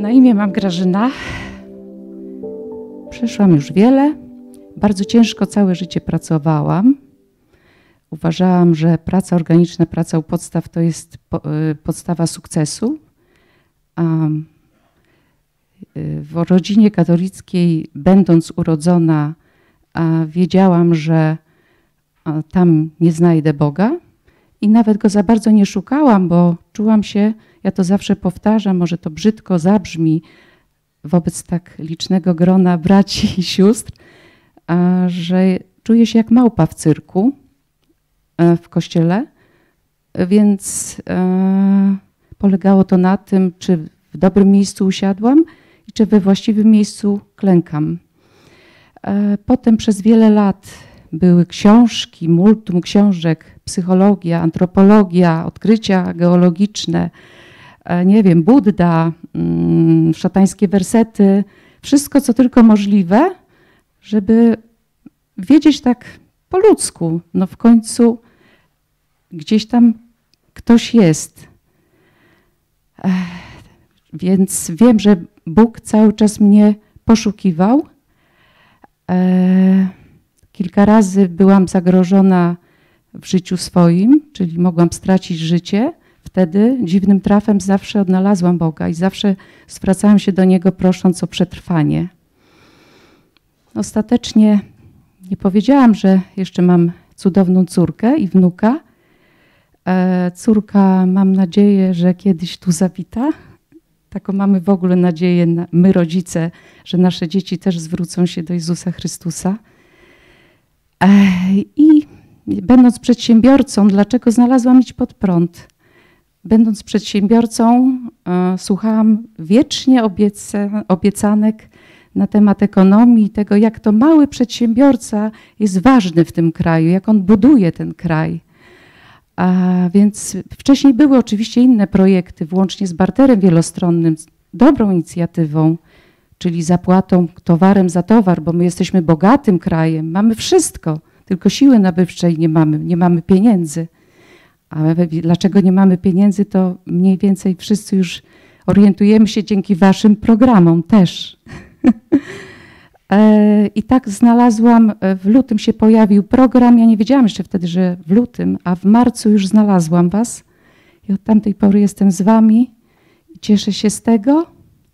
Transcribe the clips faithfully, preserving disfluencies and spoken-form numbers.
Na imię mam Grażyna. Przeszłam już wiele. Bardzo ciężko całe życie pracowałam. Uważałam, że praca organiczna, praca u podstaw to jest podstawa sukcesu. W rodzinie katolickiej, będąc urodzona, wiedziałam, że tam nie znajdę Boga i nawet Go za bardzo nie szukałam, bo czułam się, ja to zawsze powtarzam, może to brzydko zabrzmi wobec tak licznego grona braci i sióstr, że czuję się jak małpa w cyrku w kościele, więc polegało to na tym, czy w dobrym miejscu usiadłam i czy we właściwym miejscu klękam. Potem przez wiele lat były książki, multum książek, psychologia, antropologia, odkrycia geologiczne, nie wiem, Budda, szatańskie wersety, wszystko co tylko możliwe, żeby wiedzieć tak po ludzku, no w końcu gdzieś tam ktoś jest. Więc wiem, że Bóg cały czas mnie poszukiwał. Kilka razy byłam zagrożona w życiu swoim, czyli mogłam stracić życie. Wtedy dziwnym trafem zawsze odnalazłam Boga i zawsze zwracałam się do Niego prosząc o przetrwanie. Ostatecznie nie powiedziałam, że jeszcze mam cudowną córkę i wnuka. Córka, mam nadzieję, że kiedyś tu zawita. Taką mamy w ogóle nadzieję, my rodzice, że nasze dzieci też zwrócą się do Jezusa Chrystusa. I będąc przedsiębiorcą, dlaczego znalazłam Idź Pod Prąd? Będąc przedsiębiorcą, słuchałam wiecznie obieca, obiecanek na temat ekonomii i tego, jak to mały przedsiębiorca jest ważny w tym kraju, jak on buduje ten kraj. A więc wcześniej były oczywiście inne projekty, włącznie z barterem wielostronnym, dobrą inicjatywą, czyli zapłatą towarem za towar, bo my jesteśmy bogatym krajem, mamy wszystko, tylko siły nabywczej nie mamy, nie mamy pieniędzy. A dlaczego nie mamy pieniędzy, to mniej więcej wszyscy już orientujemy się dzięki waszym programom też. I tak znalazłam, w lutym się pojawił program, ja nie wiedziałam jeszcze wtedy, że w lutym, a w marcu już znalazłam was i od tamtej pory jestem z wami i cieszę się z tego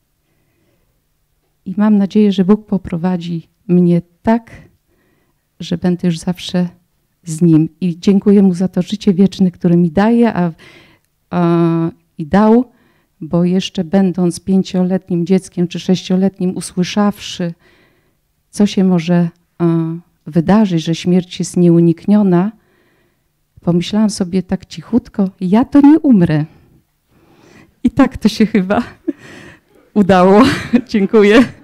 i mam nadzieję, że Bóg poprowadzi mnie tak, że będę już zawsze z Nim i dziękuję Mu za to życie wieczne, które mi daje a, a, i dał, bo jeszcze będąc pięcioletnim dzieckiem czy sześcioletnim, usłyszawszy, co się może a, wydarzyć, że śmierć jest nieunikniona, pomyślałam sobie tak cichutko, ja to nie umrę. I tak to się chyba udało. Dziękuję.